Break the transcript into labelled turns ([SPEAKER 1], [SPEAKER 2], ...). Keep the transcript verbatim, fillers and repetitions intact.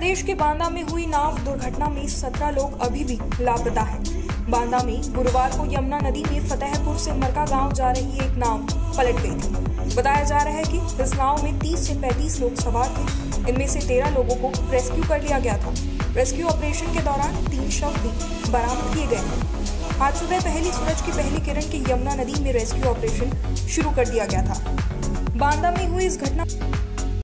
[SPEAKER 1] प्रदेश के बांदा में हुई नाव दुर्घटना में सत्रह लोग अभी भी लापता हैं। बांदा में गुरुवार को यमुना नदी में फतेहपुर से मरका गांव जा रही एक नाव पलट गई थी। बताया जा रहा है कि इस नाव में तीस से पैंतीस लोग सवार थे। इनमें से तेरह लोगों को रेस्क्यू कर लिया गया था। रेस्क्यू ऑपरेशन के दौरान तीन शव भी बरामद किए गए। आज सुबह पहली सूरज की पहली किरण के यमुना नदी में रेस्क्यू ऑपरेशन शुरू कर दिया गया था। बांदा में हुई इस घटना